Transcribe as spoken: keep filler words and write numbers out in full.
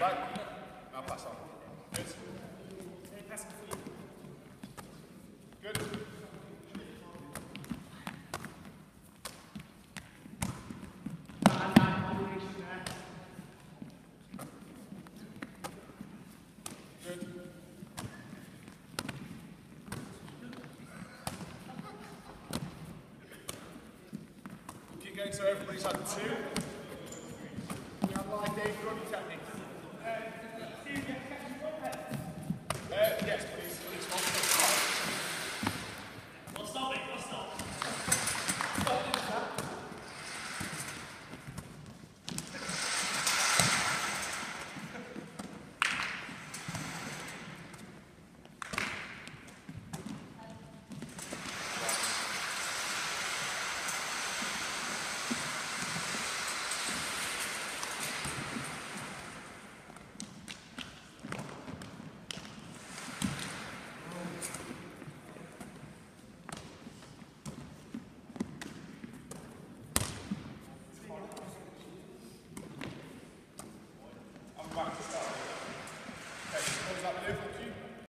Right. I'll pass on. Good. Good. Good. Keep going so everybody's had two. You have live Dave.